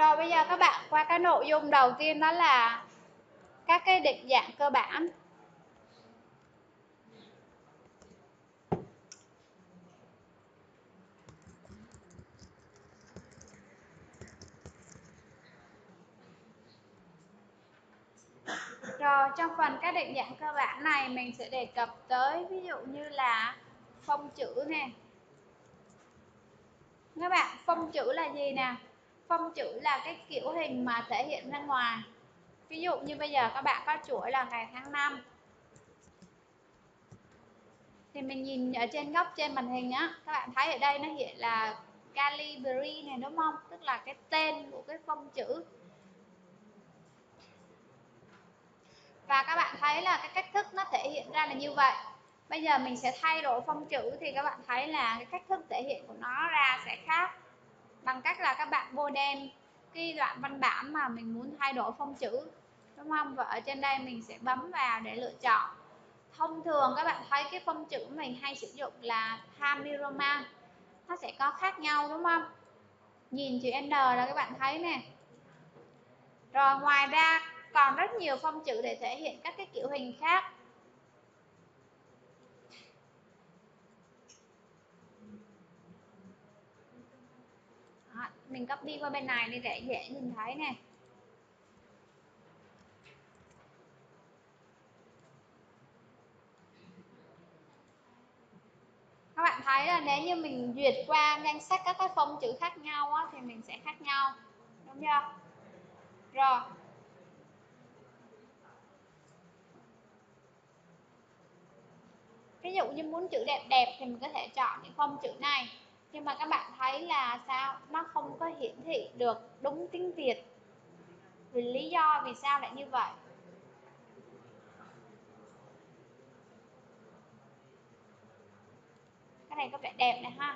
Rồi bây giờ các bạn qua cái nội dung đầu tiên, đó là các cái định dạng cơ bản. Rồi trong phần các định dạng cơ bản này mình sẽ đề cập tới ví dụ như là phông chữ nè. Các bạn, phông chữ là gì nè? Phông chữ là cái kiểu hình mà thể hiện ra ngoài. Ví dụ như bây giờ các bạn có chuỗi là ngày tháng năm, thì mình nhìn ở trên góc trên màn hình á, các bạn thấy ở đây nó hiện là Calibri này đúng không? Tức là cái tên của cái phông chữ. Và các bạn thấy là cái cách thức nó thể hiện ra là như vậy. Bây giờ mình sẽ thay đổi phông chữ thì các bạn thấy là cái cách thức thể hiện của nó ra sẽ khác. Bằng cách là các bạn vô đen cái đoạn văn bản mà mình muốn thay đổi phông chữ, đúng không? Và ở trên đây mình sẽ bấm vào để lựa chọn. Thông thường các bạn thấy cái phông chữ mình hay sử dụng là Times New Roman. Nó sẽ có khác nhau đúng không? Nhìn chữ N là các bạn thấy nè. Rồi ngoài ra còn rất nhiều phông chữ để thể hiện các cái kiểu hình khác. Đó, mình copy qua bên này để dễ nhìn thấy nè. Các bạn thấy là nếu như mình duyệt qua danh sách các cái phông chữ khác nhau á, thì mình sẽ khác nhau, đúng chưa? Rồi ví dụ như muốn chữ đẹp đẹp thì mình có thể chọn những phông chữ này, nhưng mà các bạn thấy là sao nó không có hiển thị được đúng tiếng Việt. Vì lý do vì sao lại như vậy? Cái này có vẻ đẹp này ha.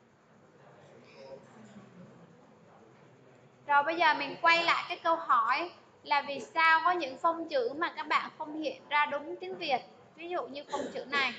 Rồi bây giờ mình quay lại cái câu hỏi là vì sao có những phông chữ mà các bạn không hiện ra đúng tiếng Việt. Ví dụ như phông chữ này.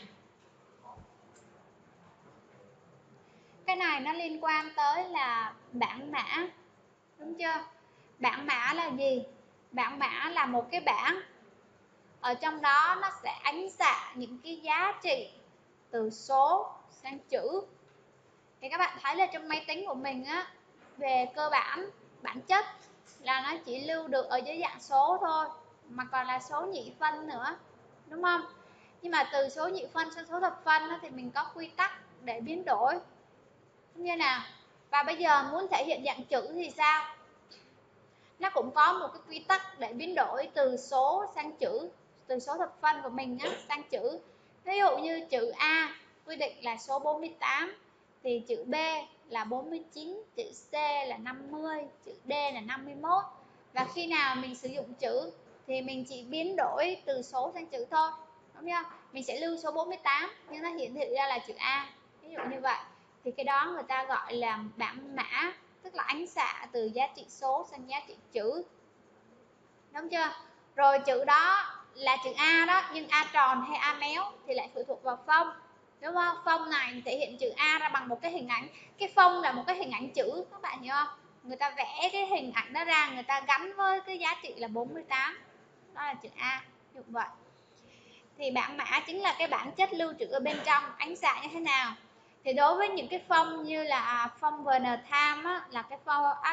Cái này nó liên quan tới là bảng mã, đúng chưa? Bảng mã là gì? Bảng mã là một cái bảng, ở trong đó nó sẽ ánh xạ những cái giá trị từ số sang chữ. Thì các bạn thấy là trong máy tính của mình á, về cơ bản bản chất là nó chỉ lưu được ở dưới dạng số thôi, mà còn là số nhị phân nữa, đúng không? Nhưng mà từ số nhị phân sang số thập phân á, thì mình có quy tắc để biến đổi như nào. Và bây giờ muốn thể hiện dạng chữ thì sao? Nó cũng có một cái quy tắc để biến đổi từ số sang chữ, từ số thập phân của mình á, sang chữ. Ví dụ như chữ A quy định là số 48, thì chữ B là 49, chữ C là 50, chữ D là 51. Và khi nào mình sử dụng chữ thì mình chỉ biến đổi từ số sang chữ thôi, đúng không? Mình sẽ lưu số 48 nhưng nó hiển thị ra là chữ A, ví dụ như vậy. Thì cái đó người ta gọi là bảng mã, tức là ánh xạ từ giá trị số sang giá trị chữ, đúng chưa? Rồi chữ đó là chữ A đó, nhưng A tròn hay A méo thì lại phụ thuộc vào phông, đúng không? Phông này thể hiện chữ A ra bằng một cái hình ảnh. Cái phông là một cái hình ảnh chữ, các bạn hiểu không? Người ta vẽ cái hình ảnh đó ra, người ta gắn với cái giá trị là 48, đó là chữ A, như vậy. Thì bảng mã chính là cái bản chất lưu trữ ở bên trong, ánh xạ như thế nào. Thì đối với những cái phông như là phông VN Time á, là cái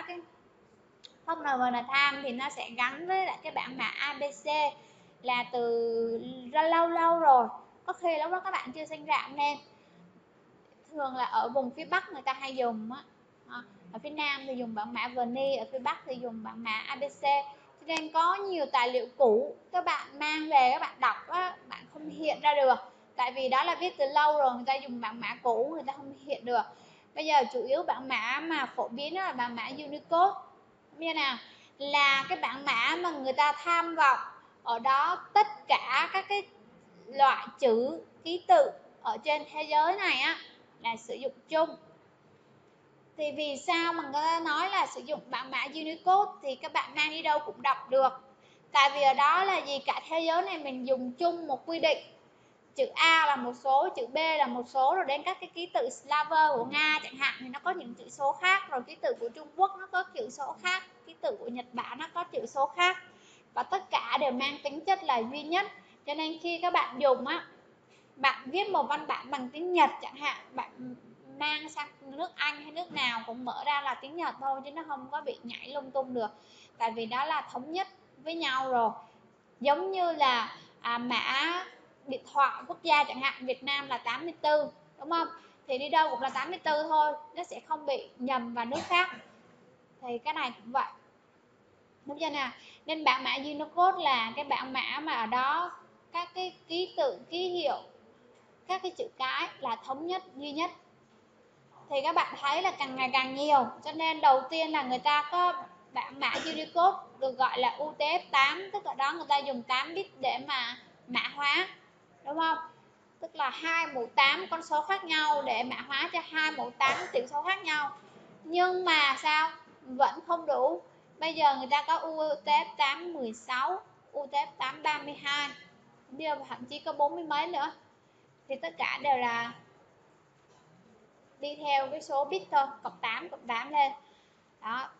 phông VN Time thì nó sẽ gắn với lại cái bảng mã ABC, là từ lâu lâu rồi, có khi lúc đó các bạn chưa sinh ra nên thường là ở vùng phía Bắc người ta hay dùng á, ở phía Nam thì dùng bảng mã Vani, ở phía Bắc thì dùng bảng mã ABC. Cho nên có nhiều tài liệu cũ các bạn mang về các bạn đọc á, bạn không hiện ra được, tại vì đó là viết từ lâu rồi, người ta dùng bảng mã cũ, người ta không hiện được. Bây giờ chủ yếu bảng mã mà phổ biến là bảng mã Unicode, như nào là cái bảng mã mà người ta tham vọng ở đó tất cả các cái loại chữ ký tự ở trên thế giới này á là sử dụng chung. Thì vì sao mà người ta nói là sử dụng bảng mã Unicode thì các bạn mang đi đâu cũng đọc được, tại vì ở đó là gì, cả thế giới này mình dùng chung một quy định, chữ A là một số, chữ B là một số, rồi đến các cái ký tự Slaver của Nga chẳng hạn thì nó có những chữ số khác, rồi ký tự của Trung Quốc nó có chữ số khác, ký tự của Nhật Bản nó có chữ số khác, và tất cả đều mang tính chất là duy nhất. Cho nên khi các bạn dùng á, bạn viết một văn bản bằng tiếng Nhật chẳng hạn, bạn mang sang nước Anh hay nước nào cũng mở ra là tiếng Nhật thôi, chứ nó không có bị nhảy lung tung được, tại vì đó là thống nhất với nhau rồi. Giống như là mã điện thoại quốc gia chẳng hạn, Việt Nam là 84, đúng không? Thì đi đâu cũng là 84 thôi, nó sẽ không bị nhầm vào nước khác. Thì cái này cũng vậy, đúng chưa nào? Nên bảng mã Unicode là cái bảng mã mà ở đó các cái ký tự, ký hiệu, các cái chữ cái là thống nhất, duy nhất. Thì các bạn thấy là càng ngày càng nhiều, cho nên đầu tiên là người ta có bảng mã Unicode được gọi là UTF-8, tức là đó người ta dùng 8 bit để mà mã hóa, đúng không? Tức là 2 mũ 8 con số khác nhau để mã hóa cho 2 mũ 8 chữ số khác nhau. Nhưng mà sao? Vẫn không đủ. Bây giờ người ta có UTF-8 16, UTF-8 32, bây giờ thậm chí có 40 mấy nữa. Thì tất cả đều là đi theo cái số bit thôi, cộng 8 lên. Đó.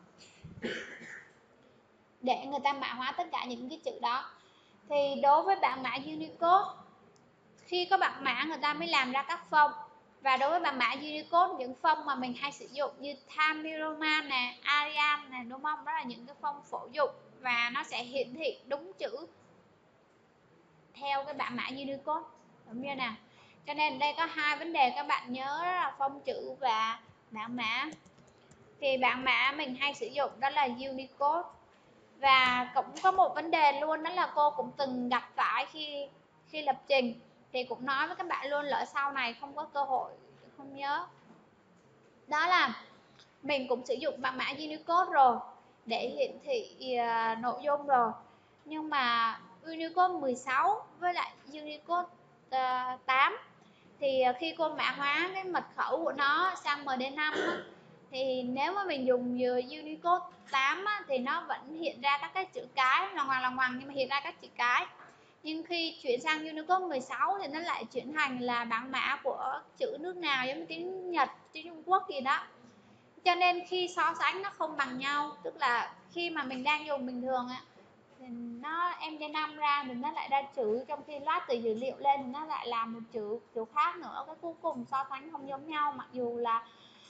Để người ta mã hóa tất cả những cái chữ đó. Thì đối với bảng mã Unicode, khi có bảng mã người ta mới làm ra các phông. Và đối với bảng mã Unicode, những phông mà mình hay sử dụng như Times New Roman nè, Arial nè, đúng không? Đó là những cái phông phổ dụng và nó sẽ hiển thị đúng chữ theo cái bảng mã Unicode, đúng như nào? Cho nên đây có hai vấn đề các bạn nhớ, đó là phông chữ và bảng mã. Thì bảng mã mình hay sử dụng đó là Unicode. Và cũng có một vấn đề luôn, đó là cô cũng từng gặp phải khi lập trình, thì cũng nói với các bạn luôn, lỡ sau này không có cơ hội không nhớ, đó là mình cũng sử dụng bảng mã Unicode rồi để hiển thị nội dung rồi, nhưng mà Unicode 16 với lại Unicode 8 thì khi cô mã hóa cái mật khẩu của nó sang MD5 á, thì nếu mà mình dùng Unicode 8 á, thì nó vẫn hiện ra các cái chữ cái loằng ngoằng nhưng mà hiện ra các chữ cái. Nhưng khi chuyển sang Unicode 16 thì nó lại chuyển thành là bảng mã của chữ nước nào, giống như tiếng Nhật, tiếng Trung Quốc gì đó. Cho nên khi so sánh nó không bằng nhau, tức là khi mà mình đang dùng bình thường á, thì nó MD5 ra thì nó lại ra chữ, trong khi loát từ dữ liệu lên thì nó lại là một chữ khác nữa. Cái cuối cùng so sánh không giống nhau, mặc dù là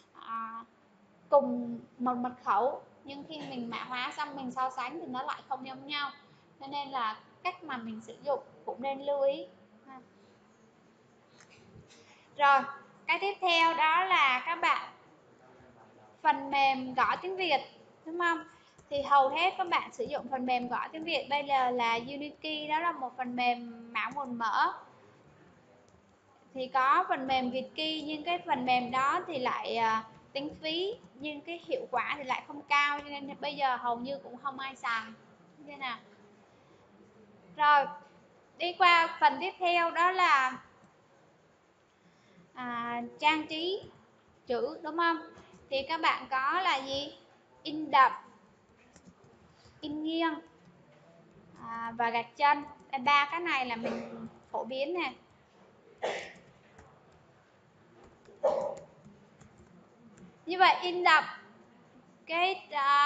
cùng một mật khẩu, nhưng khi mình mã hóa xong mình so sánh thì nó lại không giống nhau. Cho nên là cách mà mình sử dụng cũng nên lưu ý. Rồi, cái tiếp theo đó là các bạn phần mềm gõ tiếng Việt, đúng không? Thì hầu hết các bạn sử dụng phần mềm gõ tiếng Việt bây giờ là Unikey, đó là một phần mềm mã nguồn mở. Thì có phần mềm Vitkey, nhưng cái phần mềm đó thì lại tính phí, nhưng cái hiệu quả thì lại không cao, cho nên bây giờ hầu như cũng không ai xài. Thế nào? Rồi, đi qua phần tiếp theo đó là trang trí chữ, đúng không? Thì các bạn có là gì? In đậm, in nghiêng và gạch chân. Ba cái này là mình phổ biến nè. Như vậy in đậm, cái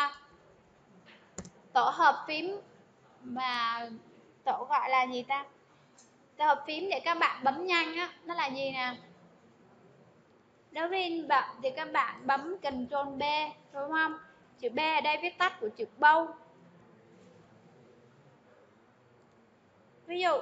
tổ hợp phím mà tổ gọi là gì ta? Tổ hợp phím để các bạn bấm nhanh á, nó là gì nè? Đối với in đậm thì các bạn bấm Ctrl B, đúng không? Chữ B ở đây viết tắt của chữ bold. Ví dụ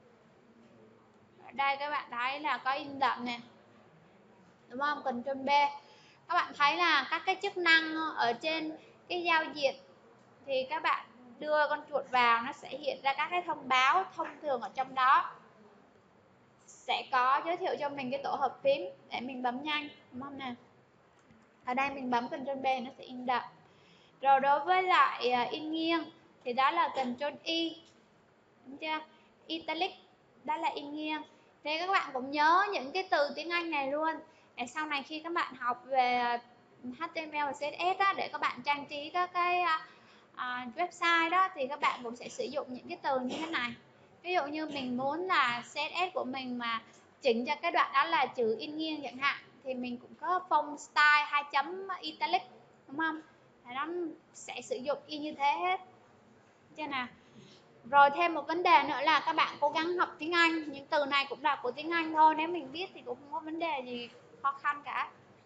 ở đây các bạn thấy là có in đậm nè, đúng không? Ctrl B. Các bạn thấy là các cái chức năng ở trên cái giao diện thì các bạn đưa con chuột vào, nó sẽ hiện ra các cái thông báo. Thông thường ở trong đó sẽ có giới thiệu cho mình cái tổ hợp phím để mình bấm nhanh, đúng không nè? Ở đây mình bấm Ctrl B nó sẽ in đậm. Rồi đối với lại in nghiêng thì đó là Ctrl Y, đúng chưa? Italic, đó là in nghiêng. Thế các bạn cũng nhớ những cái từ tiếng Anh này luôn, để sau này khi các bạn học về HTML và CSS đó, để các bạn trang trí các cái website đó, thì các bạn cũng sẽ sử dụng những cái từ như thế này. Ví dụ như mình muốn là CSS của mình mà chỉnh cho cái đoạn đó là chữ in nghiêng chẳng hạn, thì mình cũng có font style 2 chấm italic, đúng không? Nó sẽ sử dụng y như thế hết. Chưa nào? Rồi thêm một vấn đề nữa là các bạn cố gắng học tiếng Anh. Những từ này cũng là của tiếng Anh thôi, nếu mình biết thì cũng không có vấn đề gì khó khăn cả.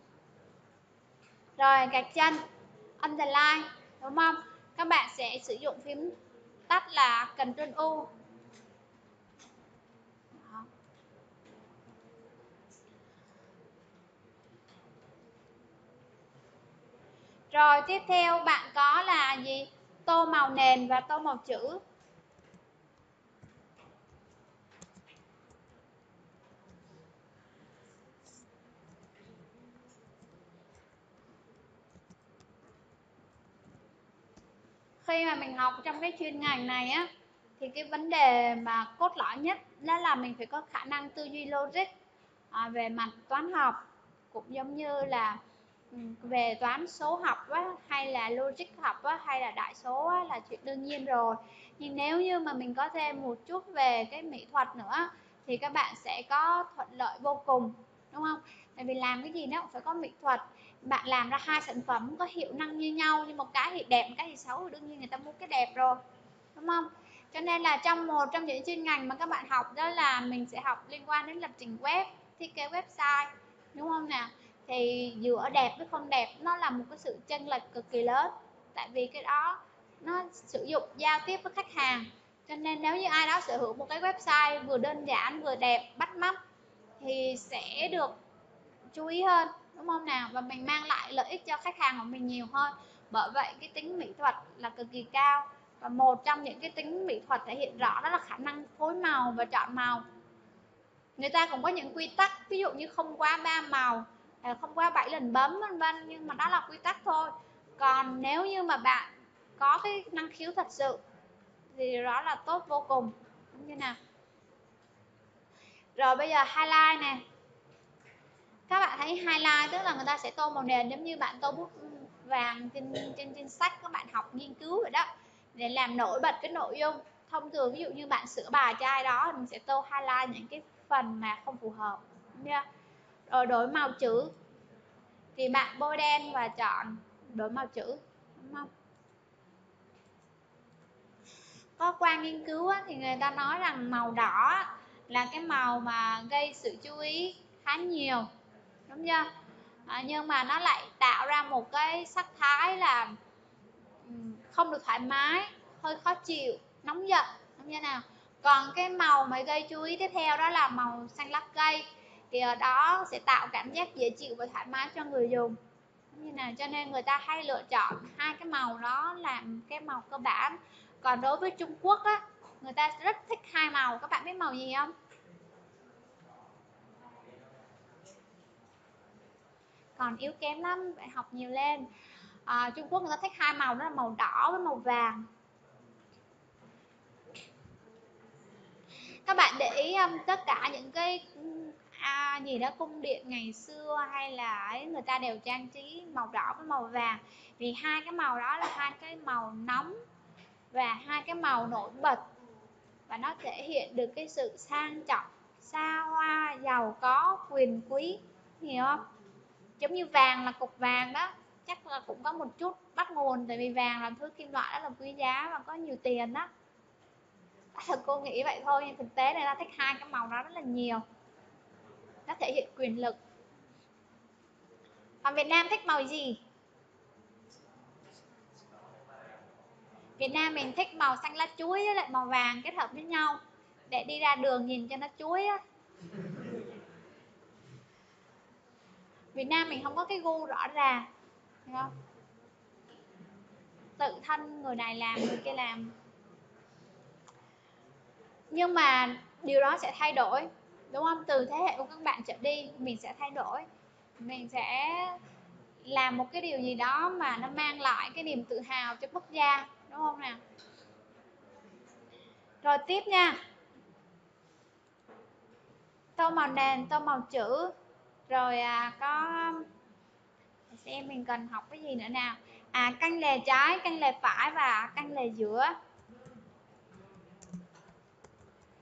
Rồi gạch chân, underline, đúng không? Các bạn sẽ sử dụng phím tắt là Ctrl U. Đó. Rồi tiếp theo bạn có là gì? Tô màu nền và tô màu chữ. Khi mà mình học trong cái chuyên ngành này á, thì cái vấn đề mà cốt lõi nhất đó là mình phải có khả năng tư duy logic về mặt toán học, cũng giống như là về toán số học á, hay là logic học á, hay là đại số á, là chuyện đương nhiên rồi. Nhưng nếu như mà mình có thêm một chút về cái mỹ thuật nữa thì các bạn sẽ có thuận lợi vô cùng, đúng không? Tại vì làm cái gì nó cũng phải có mỹ thuật. Bạn làm ra hai sản phẩm có hiệu năng như nhau, nhưng một cái thì đẹp, một cái thì xấu, thì đương nhiên người ta mua cái đẹp rồi, đúng không? Cho nên là một trong những chuyên ngành mà các bạn học đó là mình sẽ học liên quan đến lập trình web, thiết kế website, đúng không nào? Thì giữa đẹp với không đẹp nó là một cái sự chênh lệch cực kỳ lớn, tại vì cái đó nó sử dụng giao tiếp với khách hàng. Cho nên nếu như ai đó sở hữu một cái website vừa đơn giản vừa đẹp bắt mắt thì sẽ được chú ý hơn, đúng không nào? Và mình mang lại lợi ích cho khách hàng của mình nhiều hơn. Bởi vậy cái tính mỹ thuật là cực kỳ cao, và một trong những cái tính mỹ thuật thể hiện rõ đó là khả năng phối màu và chọn màu. Người ta cũng có những quy tắc, ví dụ như không quá 3 màu, không quá 7 lần bấm, vân vân, nhưng mà đó là quy tắc thôi. Còn nếu như mà bạn có cái năng khiếu thật sự thì đó là tốt vô cùng, như nào. Rồi bây giờ highlight nè, các bạn thấy highlight tức là người ta sẽ tô màu nền giống như bạn tô bút vàng trên sách các bạn học nghiên cứu vậy đó, để làm nổi bật cái nội dung. Thông thường ví dụ như bạn sửa bài cho ai đó mình sẽ tô highlight những cái phần mà không phù hợp nha. Rồi đổi màu chữ thì bạn bôi đen và chọn đổi màu chữ, đúng không? Có qua nghiên cứu thì người ta nói rằng màu đỏ là cái màu mà gây sự chú ý khá nhiều, đúng chưa? Nhưng mà nó lại tạo ra một cái sắc thái là không được thoải mái, hơi khó chịu, nóng giận, không như nào. Còn cái màu mà gây chú ý tiếp theo đó là màu xanh lá cây, thì ở đó sẽ tạo cảm giác dễ chịu và thoải mái cho người dùng, như nào. Cho nên người ta hay lựa chọn hai cái màu đó làm cái màu cơ bản. Còn đối với Trung Quốc á, người ta rất thích hai màu. Các bạn biết màu gì không? Còn yếu kém lắm, phải học nhiều lên. Trung Quốc người ta thích hai màu, đó là màu đỏ với màu vàng. Các bạn để ý không, tất cả những cái gì đó cung điện ngày xưa hay là ấy, người ta đều trang trí màu đỏ với màu vàng, vì hai cái màu đó là hai cái màu nóng và hai cái màu nổi bật, và nó thể hiện được cái sự sang trọng, xa hoa, giàu có, quyền quý, hiểu không? Giống như vàng là cục vàng đó, chắc là cũng có một chút bắt nguồn, tại vì vàng là thứ kim loại rất là quý giá và có nhiều tiền đó. Cô nghĩ vậy thôi, nhưng thực tế này ta thích hai cái màu đó rất là nhiều, nó thể hiện quyền lực. Còn Việt Nam thích màu gì? Việt Nam mình thích màu xanh lá chuối với lại màu vàng kết hợp với nhau để đi ra đường nhìn cho nó chuối á. Việt Nam mình không có cái gu rõ ràng, hiểu không? Tự thân người này làm người kia làm. Nhưng mà điều đó sẽ thay đổi, đúng không? Từ thế hệ của các bạn trở đi mình sẽ thay đổi, mình sẽ làm một cái điều gì đó mà nó mang lại cái niềm tự hào cho quốc gia, đúng không nào? Rồi tiếp nha, tô màu nền, tô màu chữ. Rồi có xem mình cần học cái gì nữa nào. Canh lề trái, canh lề phải và canh lề giữa.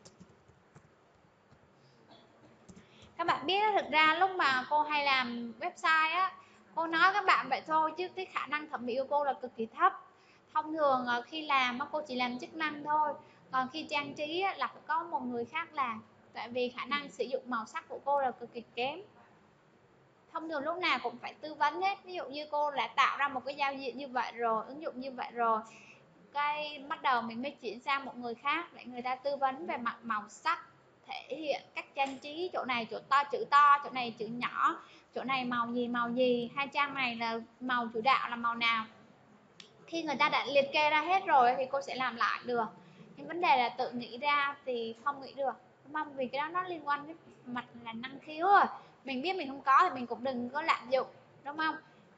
Các bạn biết thực ra lúc mà cô hay làm website á, cô nói các bạn vậy thôi chứ cái khả năng thẩm mỹ của cô là cực kỳ thấp. Thông thường khi làm cô chỉ làm chức năng thôi, còn khi trang trí là phải có một người khác làm, tại vì khả năng sử dụng màu sắc của cô là cực kỳ kém. Thông thường lúc nào cũng phải tư vấn hết. Ví dụ như cô đã tạo ra một cái giao diện như vậy rồi, ứng dụng như vậy rồi, cái bắt đầu mình mới chuyển sang một người khác để người ta tư vấn về mặt màu sắc, thể hiện cách trang trí, chỗ này chỗ to chữ to, chỗ này chữ nhỏ, chỗ này màu gì, hai trang này là màu chủ đạo là màu nào. Khi người ta đã liệt kê ra hết rồi thì cô sẽ làm lại được. Nhưng vấn đề là tự nghĩ ra thì không nghĩ được, đúng không? Vì cái đó nó liên quan đến mặt là năng khiếu rồi. Mình biết mình không có thì mình cũng đừng có lạm dụng, đúng không?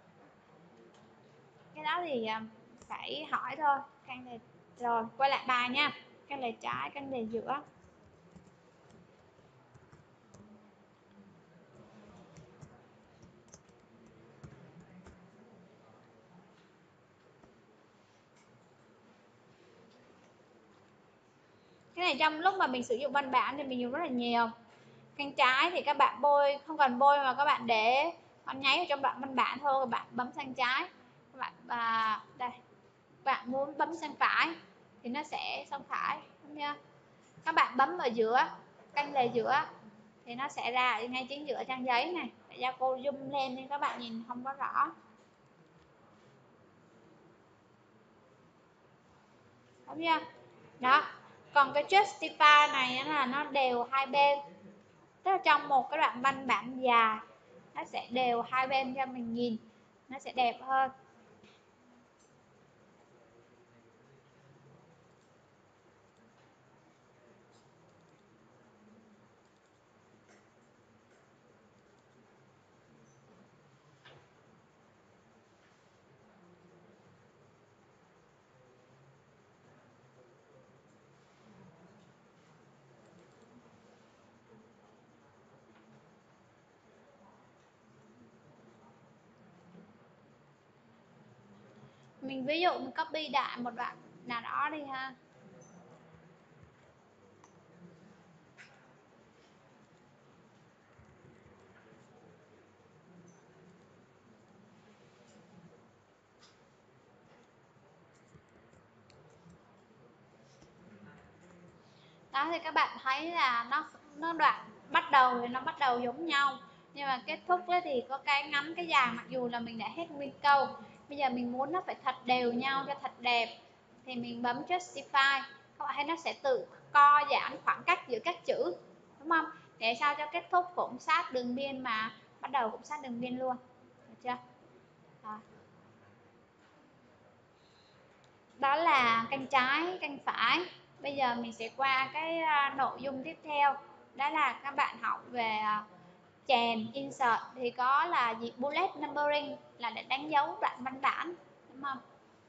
Cái đó thì phải hỏi thôi. Căn này rồi, quay lại bài nha. Căn lề trái, căn lề giữa. Cái này trong lúc mà mình sử dụng văn bản thì mình dùng rất là nhiều. Cánh trái thì các bạn bôi, không cần bôi mà các bạn để con nháy ở trong đoạn văn bản thôi, các bạn bấm sang trái. Các bạn đây, bạn muốn bấm sang phải thì nó sẽ sang phải, đúng chưa? Các bạn bấm ở giữa, canh lề giữa thì nó sẽ ra ngay chính giữa trang giấy này. Để cho cô zoom lên nên các bạn nhìn không có rõ, đúng chưa? Đó. Còn cái justify này là nó đều hai bên, tức là trong một cái đoạn văn bản dài nó sẽ đều hai bên cho mình nhìn nó sẽ đẹp hơn. Mình ví dụ mình copy đại một đoạn nào đó đi ha. Đó thì các bạn thấy là nó đoạn bắt đầu thì nó bắt đầu giống nhau, nhưng mà kết thúc thì có cái ngắn cái dài, mặc dù là mình đã hết nguyên câu. Bây giờ mình muốn nó phải thật đều nhau cho thật đẹp thì mình bấm justify, các bạn thấy nó sẽ tự co giãn khoảng cách giữa các chữ, đúng không? Để sao cho kết thúc cũng sát đường biên mà bắt đầu cũng sát đường biên luôn, được chưa? Đó. Đó là canh trái, canh phải. Bây giờ mình sẽ qua cái nội dung tiếp theo. Đó là các bạn học về chèn, insert thì có là gì? Bullet numbering là để đánh dấu đoạn văn bản, đúng không?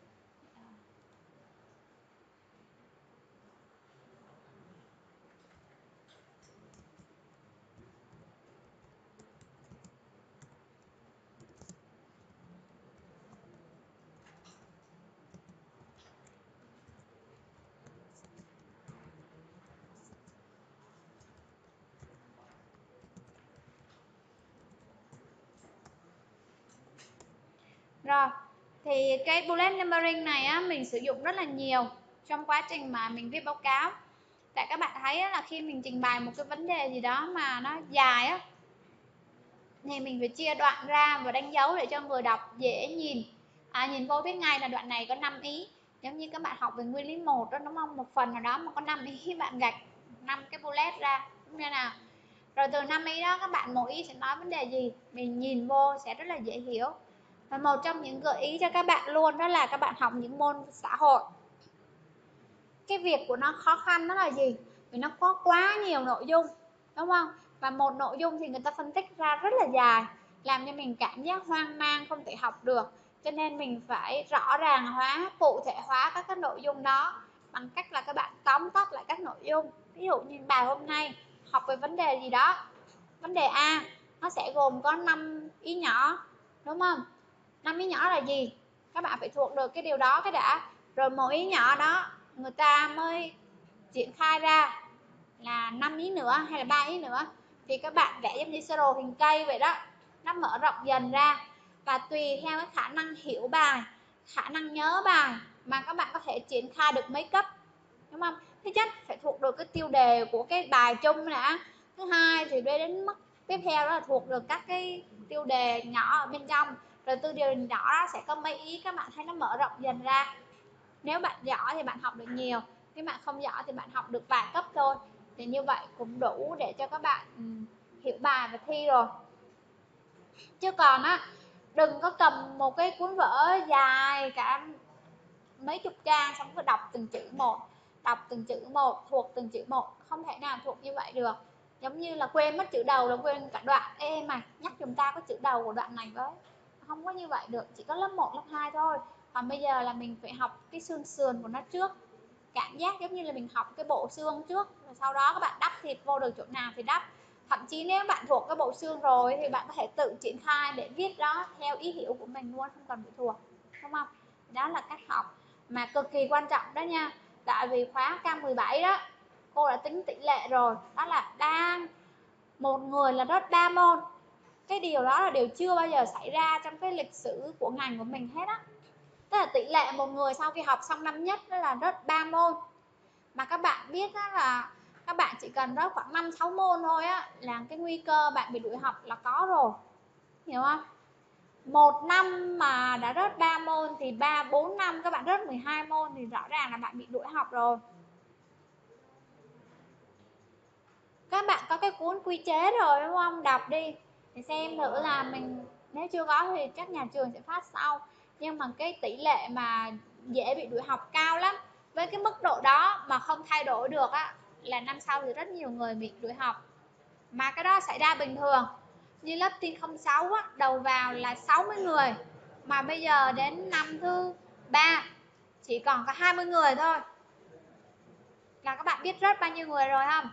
Rồi, thì cái bullet numbering này á, mình sử dụng rất là nhiều trong quá trình mà mình viết báo cáo. Tại các bạn thấy là khi mình trình bày một cái vấn đề gì đó mà nó dài á, thì mình phải chia đoạn ra và đánh dấu để cho người đọc dễ nhìn. Nhìn vô biết ngay là đoạn này có 5 ý. Giống như các bạn học về nguyên lý 1 đó, đúng không? Một phần nào đó mà có 5 ý, bạn gạch 5 cái bullet ra, đúng như nào? Rồi từ 5 ý đó các bạn mỗi ý sẽ nói vấn đề gì, mình nhìn vô sẽ rất là dễ hiểu. Và một trong những gợi ý cho các bạn luôn đó là các bạn học những môn xã hội. Cái việc của nó khó khăn đó là gì? Vì nó có quá nhiều nội dung, đúng không? Và một nội dung thì người ta phân tích ra rất là dài, làm cho mình cảm giác hoang mang, không thể học được. Cho nên mình phải rõ ràng hóa, cụ thể hóa các cái nội dung đó bằng cách là các bạn tóm tắt lại các nội dung. Ví dụ như bài hôm nay học về vấn đề gì đó, vấn đề A nó sẽ gồm có 5 ý nhỏ, đúng không? 5 ý nhỏ là gì? Các bạn phải thuộc được cái điều đó cái đã, rồi mỗi ý nhỏ đó người ta mới triển khai ra là 5 ý nữa hay là 3 ý nữa. thì các bạn vẽ giống như sơ đồ hình cây vậy đó, nó mở rộng dần ra. Và tùy theo cái khả năng hiểu bài, khả năng nhớ bài mà các bạn có thể triển khai được mấy cấp, đúng không? Thứ nhất phải thuộc được cái tiêu đề của cái bài chung đã. Thứ hai thì đến mức tiếp theo đó là thuộc được các cái tiêu đề nhỏ ở bên trong. Rồi tiêu đề nhỏ đó sẽ có mấy ý, các bạn thấy nó mở rộng dần ra. Nếu bạn giỏi thì bạn học được nhiều, nếu bạn không giỏi thì bạn học được vài cấp thôi. Thì như vậy cũng đủ để cho các bạn hiểu bài và thi rồi. Chứ còn á, đừng có cầm một cái cuốn vở dài cả mấy chục trang xong cứ đọc từng chữ một, đọc từng chữ một, thuộc từng chữ một, không thể nào thuộc như vậy được. Giống như là quên mất chữ đầu là quên cả đoạn. Ê mày, nhắc chúng ta có chữ đầu của đoạn này với. Không có như vậy được, chỉ có lớp 1, lớp 2 thôi. Còn bây giờ là mình phải học cái xương sườn của nó trước. Cảm giác giống như là mình học cái bộ xương trước, rồi sau đó các bạn đắp thịt vô được chỗ nào thì đắp. Thậm chí nếu bạn thuộc cái bộ xương rồi thì bạn có thể tự triển khai để viết đó theo ý hiểu của mình luôn, không cần phải thuộc, đúng không? Đó là cách học mà cực kỳ quan trọng đó nha. Tại vì khóa K17 đó, cô đã tính tỷ lệ rồi, đó là đang một người là rớt 3 môn. Cái điều đó là điều chưa bao giờ xảy ra trong cái lịch sử của ngành của mình hết á. Tức là tỷ lệ một người sau khi học xong năm nhất đó là rớt 3 môn. Mà các bạn biết đó là các bạn chỉ cần rớt khoảng 5-6 môn thôi á là cái nguy cơ bạn bị đuổi học là có rồi. Hiểu không? Một năm mà đã rớt 3 môn thì 3-4 năm các bạn rớt 12 môn thì rõ ràng là bạn bị đuổi học rồi. Các bạn có cái cuốn quy chế rồi đúng không? Đọc đi thì xem thử là mình, nếu chưa có thì chắc nhà trường sẽ phát sau. Nhưng mà cái tỷ lệ mà dễ bị đuổi học cao lắm. Với cái mức độ đó mà không thay đổi được á, là năm sau thì rất nhiều người bị đuổi học. Mà cái đó xảy ra bình thường. Như lớp tin 06 á, đầu vào là 60 người. Mà bây giờ đến năm thứ 3 chỉ còn có 20 người thôi. Là các bạn biết rớt bao nhiêu người rồi không?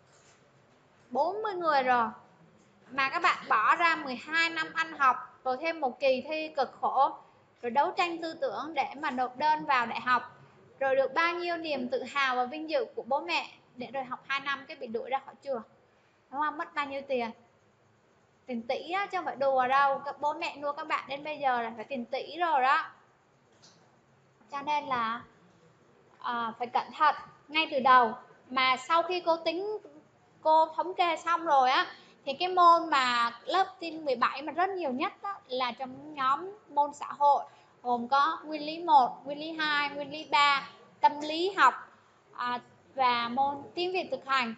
40 người rồi. Mà các bạn bỏ ra 12 năm ăn học, rồi thêm một kỳ thi cực khổ, rồi đấu tranh tư tưởng để mà nộp đơn vào đại học, rồi được bao nhiêu niềm tự hào và vinh dự của bố mẹ, để rồi học 2 năm cái bị đuổi ra khỏi trường, đúng không? Mất bao nhiêu tiền? Tiền tỷ á, chứ không phải đùa đâu. Các bố mẹ nuôi các bạn đến bây giờ là phải tiền tỷ rồi đó. Cho nên là phải cẩn thận ngay từ đầu. Mà sau khi cô thống kê xong rồi á, thì cái môn mà lớp tin 17 mà rất nhiều nhất đó, là trong nhóm môn xã hội, gồm có nguyên lý 1, nguyên lý 2, nguyên lý 3, tâm lý học và môn tiếng Việt thực hành.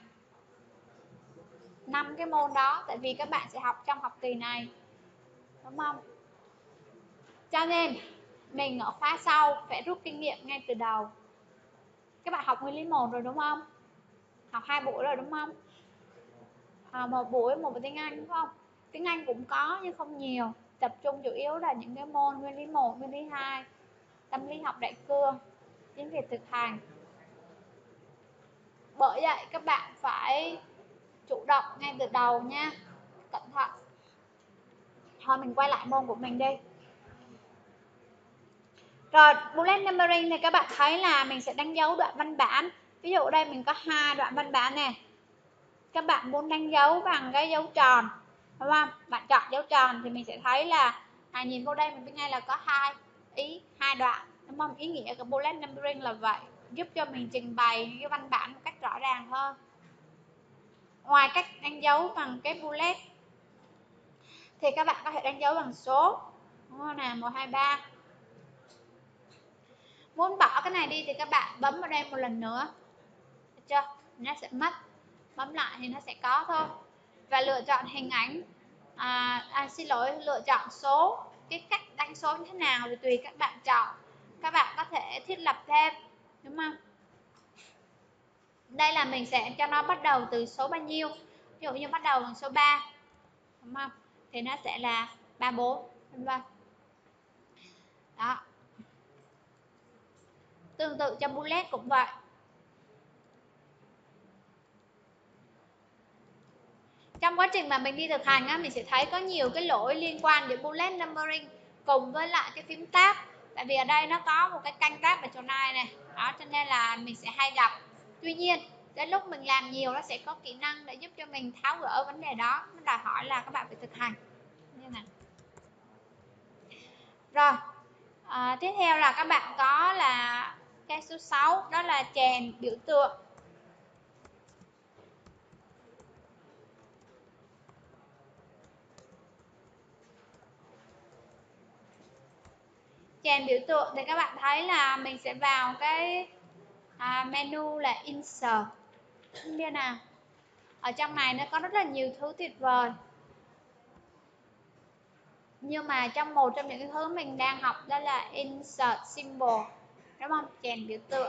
5 cái môn đó, tại vì các bạn sẽ học trong học kỳ này, đúng không? Cho nên mình ở khóa sau phải rút kinh nghiệm ngay từ đầu. Các bạn học nguyên lý 1 rồi đúng không? Học 2 buổi rồi đúng không? Một buổi tiếng Anh đúng không? Tiếng Anh cũng có nhưng không nhiều, tập trung chủ yếu là những cái môn nguyên lý 1, nguyên lý 2, tâm lý học đại cương, tiếng Việt thực hành. Bởi vậy các bạn phải chủ động ngay từ đầu nha, cẩn thận. Thôi mình quay lại môn của mình đi. Rồi, bullet numbering thì các bạn thấy là mình sẽ đánh dấu đoạn văn bản. Ví dụ đây mình có 2 đoạn văn bản nè. Các bạn muốn đánh dấu bằng cái dấu tròn, đúng không? Bạn chọn dấu tròn thì mình sẽ thấy là nhìn vô đây mình biết ngay là có 2 ý, 2 đoạn, đúng không? Ý nghĩa của bullet numbering là vậy, giúp cho mình trình bày cái văn bản một cách rõ ràng hơn. Ngoài cách đánh dấu bằng cái bullet thì các bạn có thể đánh dấu bằng số, đúng không nào? 1, 2, 3. Muốn bỏ cái này đi thì các bạn bấm vào đây một lần nữa, được chưa? Nó sẽ mất, bấm lại thì nó sẽ có thôi. Và lựa chọn hình ảnh, xin lỗi, lựa chọn số. Cái cách đánh số như thế nào thì tùy các bạn chọn, các bạn có thể thiết lập thêm, đúng không? Đây là mình sẽ cho nó bắt đầu từ số bao nhiêu, ví dụ như bắt đầu bằng số 3, đúng không? Thì nó sẽ là 34, vân vân. Đó. Tương tự cho bullet cũng vậy. Trong quá trình mà mình đi thực hành á, mình sẽ thấy có nhiều cái lỗi liên quan đến bullet numbering cùng với lại cái phím tab. Tại vì ở đây nó có một cái canh tab ở chỗ này này, đó cho nên là mình sẽ hay gặp. Tuy nhiên đến lúc mình làm nhiều nó sẽ có kỹ năng để giúp cho mình tháo gỡ vấn đề đó. Nó đòi hỏi là các bạn phải thực hành như này. Rồi tiếp theo là các bạn có là cái số 6, đó là chèn biểu tượng. Chèn biểu tượng thì các bạn thấy là mình sẽ vào cái menu là insert. Như nào, ở trong này nó có rất là nhiều thứ tuyệt vời, nhưng mà trong một trong những cái thứ mình đang học đó là insert symbol, đúng không? Chèn biểu tượng.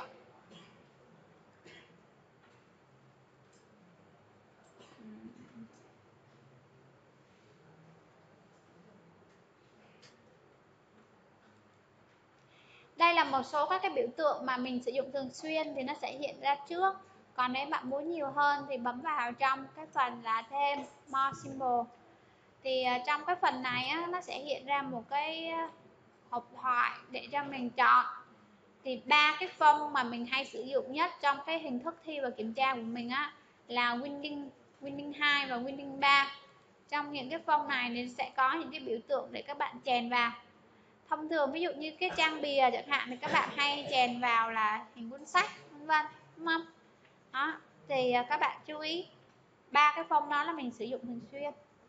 Đây là một số các cái biểu tượng mà mình sử dụng thường xuyên thì nó sẽ hiện ra trước. Còn nếu bạn muốn nhiều hơn thì bấm vào trong cái phần là thêm more symbol. Thì trong cái phần này á, nó sẽ hiện ra một cái hộp thoại để cho mình chọn. Thì ba cái phông mà mình hay sử dụng nhất trong cái hình thức thi và kiểm tra của mình á là Winning 2 và Winning 3. Trong những cái phông này thì sẽ có những cái biểu tượng để các bạn chèn vào. Thông thường ví dụ như cái trang bìa chẳng hạn thì các bạn hay chèn vào là hình cuốn sách, vân vân, đúng không? Đó, thì các bạn chú ý ba cái phông đó là mình sử dụng thường xuyên.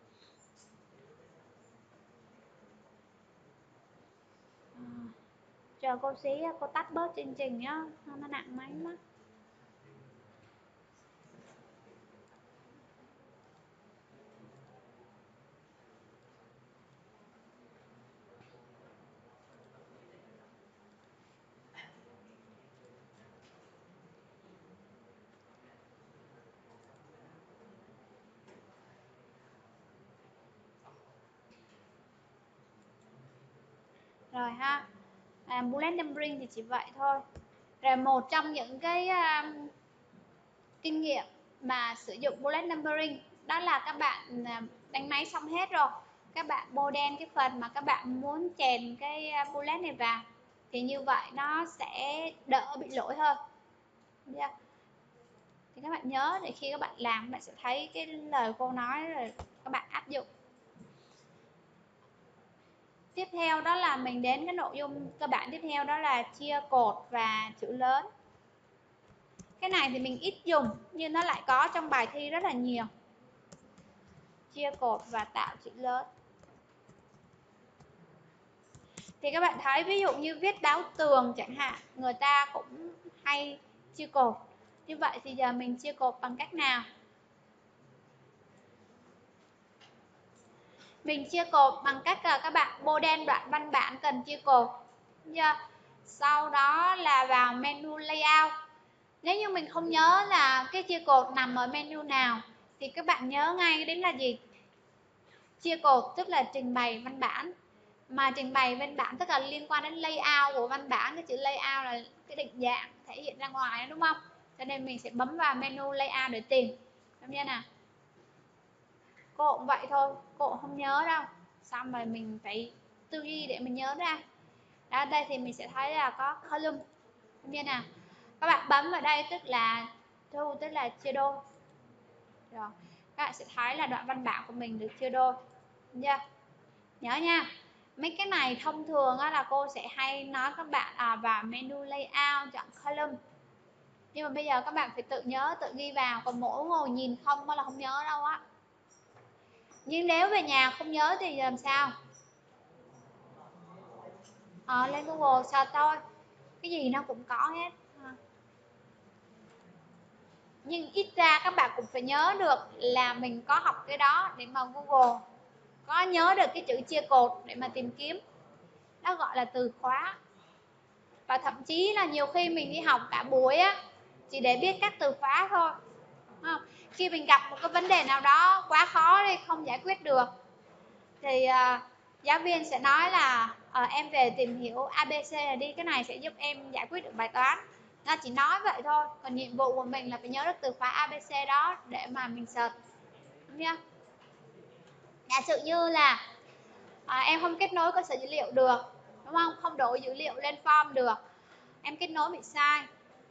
Chờ cô xí, cô tắt bớt chương trình nhá, nó nặng máy quá. Rồi ha, bullet numbering thì chỉ vậy thôi. Rồi một trong những cái kinh nghiệm mà sử dụng bullet numbering đó là các bạn đánh máy xong hết rồi, các bạn bôi đen cái phần mà các bạn muốn chèn cái bullet này vào, thì như vậy nó sẽ đỡ bị lỗi hơn. Yeah. Thì các bạn nhớ để khi các bạn làm các bạn sẽ thấy cái lời cô nói rồi các bạn áp dụng. Tiếp theo đó là mình đến cái nội dung cơ bản tiếp theo, đó là chia cột và chữ lớn. Cái này thì mình ít dùng nhưng nó lại có trong bài thi rất là nhiều. Chia cột và tạo chữ lớn. Thì các bạn thấy ví dụ như viết báo tường chẳng hạn, người ta cũng hay chia cột. Như vậy thì giờ mình chia cột bằng cách nào? Mình chia cột bằng cách là các bạn bôi đen đoạn văn bản cần chia cột. Sau đó là vào menu layout. Nếu như mình không nhớ là cái chia cột nằm ở menu nào thì các bạn nhớ ngay đến là gì? Chia cột tức là trình bày văn bản. Mà trình bày văn bản tức là liên quan đến layout của văn bản. Cái chữ layout là cái định dạng thể hiện ra ngoài, đúng không? Cho nên mình sẽ bấm vào menu layout để tìm. Đúng chưa nào? Cô cũng vậy thôi, cô cũng không nhớ đâu. Xong rồi mình phải tư duy để mình nhớ ra. Đó, đây thì mình sẽ thấy là có column. Đúng chưa nào? Các bạn bấm vào đây tức là thu, tức là chia đôi. Rồi, các bạn sẽ thấy là đoạn văn bản của mình được chia đôi. Đúng chưa? Nhớ nha. Mấy cái này thông thường là cô sẽ hay nói các bạn vào menu layout chọn column. Nhưng mà bây giờ các bạn phải tự nhớ, tự ghi vào, còn mỗi ngồi nhìn không là không nhớ đâu á. Nhưng nếu về nhà không nhớ thì làm sao? Lên Google search thôi, cái gì nó cũng có hết. Nhưng ít ra các bạn cũng phải nhớ được là mình có học cái đó để mà Google có nhớ được cái chữ chia cột để mà tìm kiếm. Đó gọi là từ khóa. Và thậm chí là nhiều khi mình đi học cả buổi á chỉ để biết các từ khóa thôi. Khi mình gặp một cái vấn đề nào đó quá khó đi, không giải quyết được thì giáo viên sẽ nói là em về tìm hiểu ABC là đi, cái này sẽ giúp em giải quyết được bài toán. Nó chỉ nói vậy thôi, còn nhiệm vụ của mình là phải nhớ được từ khóa ABC đó để mà mình search. Đúng chưa? Giả sử như là em không kết nối cơ sở dữ liệu được, đúng không? Không đổ dữ liệu lên form được, em kết nối bị sai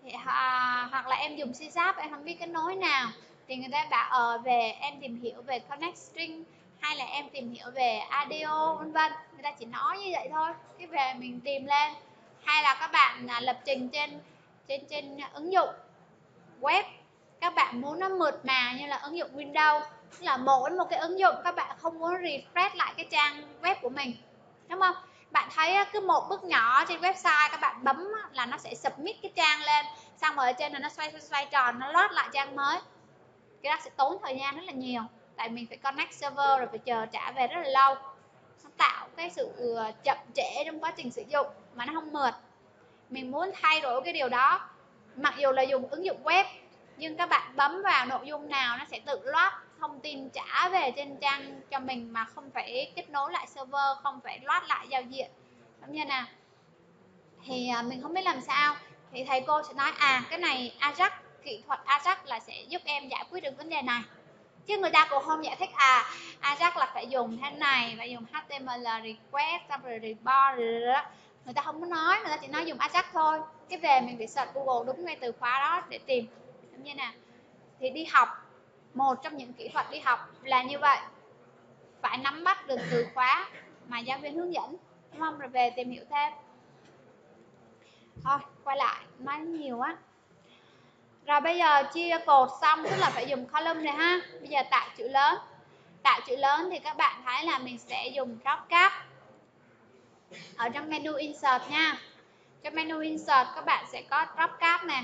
hoặc là em dùng C# em không biết kết nối nào thì người ta bảo về em tìm hiểu về connect string hay là em tìm hiểu về audio vân vân, người ta chỉ nói như vậy thôi, cái về mình tìm lên. Hay là các bạn lập trình trên ứng dụng web, các bạn muốn nó mượt mà như là ứng dụng Windows, tức là mỗi một cái ứng dụng các bạn không muốn refresh lại cái trang web của mình, đúng không? Bạn thấy cứ một bước nhỏ trên website các bạn bấm là nó sẽ submit cái trang lên, xong rồi ở trên là nó xoay tròn, nó load lại trang mới. Cái đó sẽ tốn thời gian rất là nhiều, tại mình phải connect server rồi phải chờ trả về rất là lâu, nó tạo cái sự chậm trễ trong quá trình sử dụng mà nó không mượt. Mình muốn thay đổi cái điều đó, mặc dù là dùng ứng dụng web nhưng các bạn bấm vào nội dung nào nó sẽ tự load thông tin trả về trên trang cho mình mà không phải kết nối lại server, không phải load lại giao diện, đúng như nào. Thì mình không biết làm sao thì thầy cô sẽ nói cái này Ajax, kỹ thuật Ajax là sẽ giúp em giải quyết được vấn đề này, chứ người ta cũng không giải thích Ajax là phải dùng thế này, phải dùng HTML request xong rồi report rồi. Người ta không có nói, người ta chỉ nói dùng Ajax thôi. Cái về mình phải search Google đúng ngay từ khóa đó để tìm như nào. Thì đi học, một trong những kỹ thuật đi học là như vậy, phải nắm bắt được từ khóa mà giáo viên hướng dẫn, đúng không? Rồi về tìm hiểu thêm. Thôi quay lại nói nhiều quá. Rồi bây giờ chia cột xong, tức là phải dùng column này ha. Bây giờ tạo chữ lớn. Tạo chữ lớn thì các bạn thấy là mình sẽ dùng drop cap ở trong menu insert nha. Trong menu insert các bạn sẽ có drop cap nè.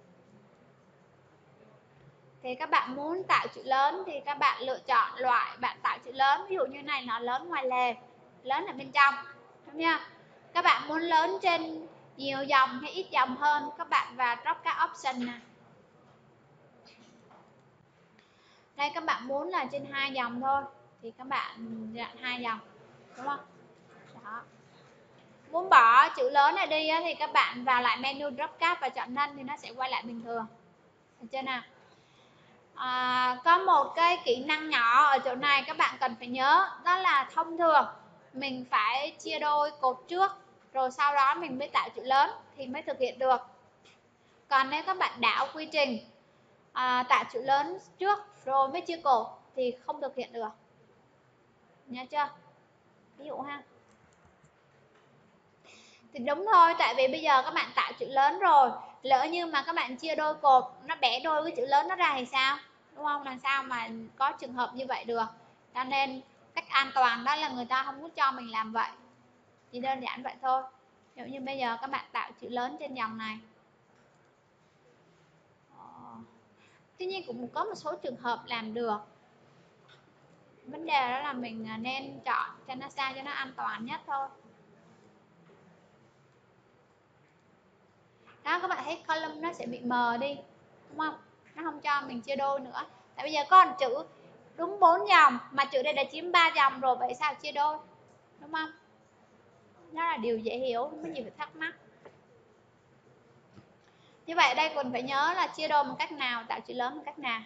Thì các bạn muốn tạo chữ lớn thì các bạn lựa chọn loại bạn tạo chữ lớn, ví dụ như này nó lớn ngoài lề, lớn ở bên trong, đúng chưa? Các bạn muốn lớn trên nhiều dòng hay ít dòng hơn, các bạn vào drop cap option nè. Đây các bạn muốn là trên 2 dòng thôi thì các bạn chọn 2 dòng, đúng không? Đó. Muốn bỏ chữ lớn này đi thì các bạn vào lại menu drop cap và chọn none thì nó sẽ quay lại bình thường. Được chưa nào? Có một cái kỹ năng nhỏ ở chỗ này các bạn cần phải nhớ, đó là thông thường mình phải chia đôi cột trước rồi sau đó mình mới tạo chữ lớn thì mới thực hiện được. Còn nếu các bạn đảo quy trình tạo chữ lớn trước rồi mới chia cột thì không thực hiện được, nhớ chưa? Ví dụ ha, thì đúng thôi, tại vì bây giờ các bạn tạo chữ lớn rồi, lỡ như mà các bạn chia đôi cột nó bẻ đôi cái chữ lớn nó ra thì sao, đúng không? Làm sao mà có trường hợp như vậy được. Cho nên cách an toàn đó là người ta không có cho mình làm vậy, chỉ đơn giản vậy thôi. Ví dụ như bây giờ các bạn tạo chữ lớn trên dòng này, tuy nhiên cũng có một số trường hợp làm được. Vấn đề đó là mình nên chọn cho nó sao cho nó an toàn nhất thôi. Đó, các bạn thấy column nó sẽ bị mờ đi, đúng không? Nó không cho mình chia đôi nữa. Tại bây giờ có một chữ đúng 4 dòng mà chữ đây đã chiếm 3 dòng rồi, vậy sao chia đôi, đúng không? Đó là điều dễ hiểu, không có gì phải thắc mắc. Như vậy đây còn phải nhớ là chia đôi bằng cách nào, tạo chữ lớn bằng cách nào.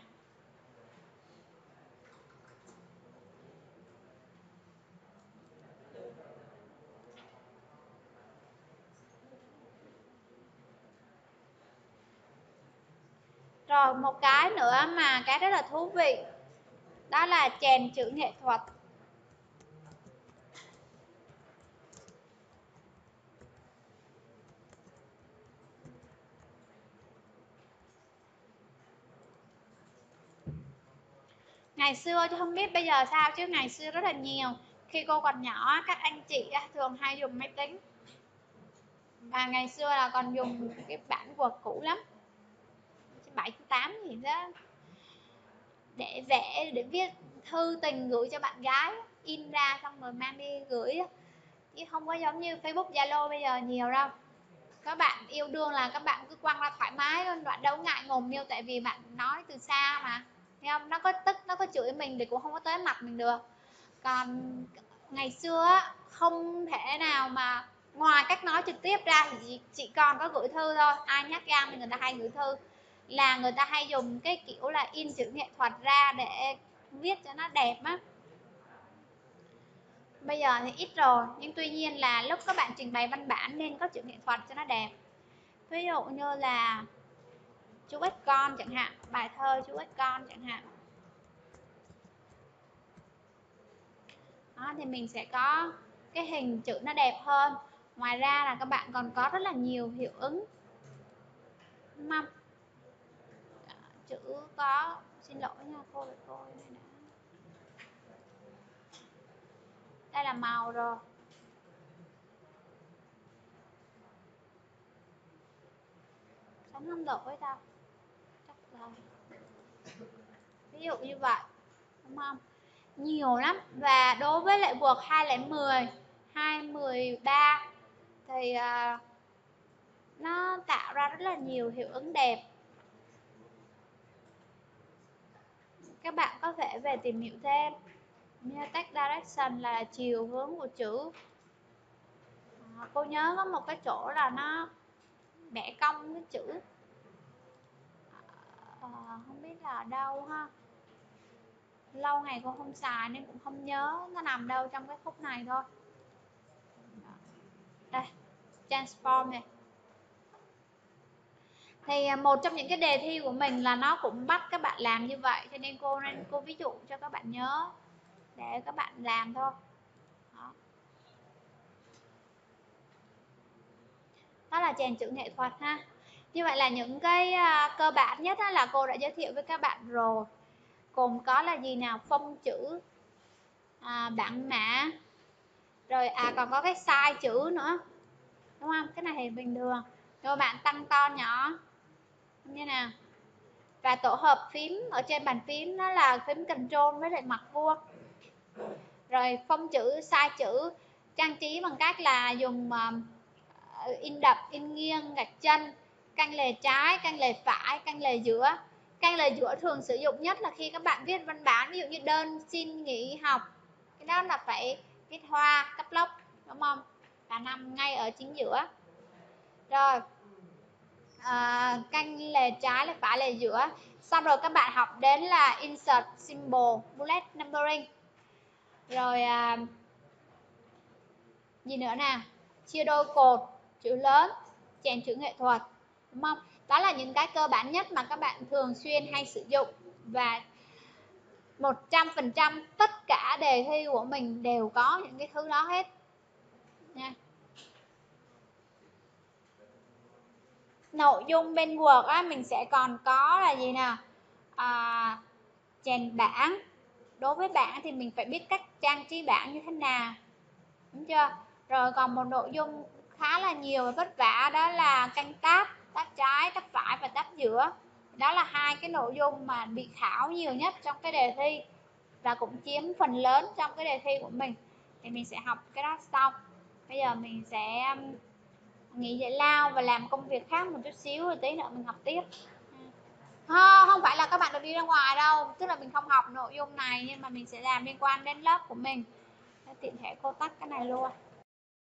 Rồi một cái nữa mà cái rất là thú vị, đó là chèn chữ nghệ thuật. Ngày xưa chứ không biết bây giờ sao, chứ ngày xưa rất là nhiều. Khi cô còn nhỏ các anh chị thường hay dùng máy tính, và ngày xưa là còn dùng cái bản Word cũ lắm, 7/8 gì đó, để vẽ, để viết thư tình gửi cho bạn gái, in ra xong rồi mang đi gửi, chứ không có giống như Facebook, Zalo bây giờ nhiều đâu. Các bạn yêu đương là các bạn cứ quăng ra thoải mái luôn, bạn đâu ngại ngùng đâu, tại vì bạn nói từ xa mà, thấy không? Nó có tức, nó có chửi mình thì cũng không có tới mặt mình được. Còn ngày xưa không thể nào mà ngoài cách nói trực tiếp ra thì chỉ còn có gửi thư thôi. Ai nhát gan thì người ta hay gửi thư, là người ta hay dùng cái kiểu là in chữ nghệ thuật ra để viết cho nó đẹp á. Bây giờ thì ít rồi, nhưng tuy nhiên là lúc các bạn trình bày văn bản nên có chữ nghệ thuật cho nó đẹp. Ví dụ như là chú ếch con chẳng hạn, bài thơ chú ếch con chẳng hạn. Đó, thì mình sẽ có cái hình chữ nó đẹp hơn. Ngoài ra là các bạn còn có rất là nhiều hiệu ứng, đúng không? Chữ có, xin lỗi nha cô, để cô đây nè. Đây là màu rồi. Sánh không đổi đâu. Chắc là ví dụ như vậy, đúng không? Nhiều lắm. Và đối với lại Word 2010, 2013 thì nó tạo ra rất là nhiều hiệu ứng đẹp. Các bạn có thể về tìm hiểu thêm. Như text direction là chiều hướng của chữ. Cô nhớ có một cái chỗ là nó vẽ cong cái chữ, không biết là ở đâu ha, lâu ngày cô không xài nên cũng không nhớ nó nằm đâu trong cái khúc này thôi. Đây, transform này. Thì một trong những cái đề thi của mình là nó cũng bắt các bạn làm như vậy, cho nên cô ví dụ cho các bạn nhớ để các bạn làm thôi. Đó là chèn chữ nghệ thuật ha. Như vậy là những cái cơ bản nhất là cô đã giới thiệu với các bạn rồi. Cùng có là gì nào? Phông chữ, bảng mã, rồi còn có cái size chữ nữa, đúng không? Cái này thì bình thường. Rồi bạn tăng to nhỏ như nào. Và tổ hợp phím ở trên bàn phím nó là phím control với lại mặt vuông. Rồi phông chữ, size chữ, trang trí bằng cách là dùng in đậm, in nghiêng, gạch chân, canh lề trái, canh lề phải, canh lề giữa. Canh lề giữa thường sử dụng nhất là khi các bạn viết văn bản, ví dụ như đơn xin nghỉ học, cái đó là phải viết hoa, cắp lốc, đúng không? Và nằm ngay ở chính giữa. Rồi canh lề trái, lề phải, lề giữa. Xong rồi các bạn học đến là insert symbol, bullet numbering. Rồi gì nữa nè, chia đôi cột, chữ lớn, chèn chữ nghệ thuật, đúng không? Đó là những cái cơ bản nhất mà các bạn thường xuyên hay sử dụng. Và 100% tất cả đề thi của mình đều có những cái thứ đó hết nha. Nội dung bên Word á, mình sẽ còn có là gì nào? Chèn bảng. Đối với bảng thì mình phải biết cách trang trí bảng như thế nào, đúng chưa? Rồi còn một nội dung khá là nhiều và vất vả, đó là canh tab, tab trái, tab phải và tab giữa. Đó là hai cái nội dung mà bị khảo nhiều nhất trong cái đề thi và cũng chiếm phần lớn trong cái đề thi của mình. Thì mình sẽ học cái đó sau. Bây giờ mình sẽ nghỉ giải lao và làm công việc khác một chút xíu, rồi tí nữa mình học tiếp. Không phải là các bạn được đi ra ngoài đâu, tức là mình không học nội dung này nhưng mà mình sẽ làm liên quan đến lớp của mình. Tiện thể cô tắt cái này luôn.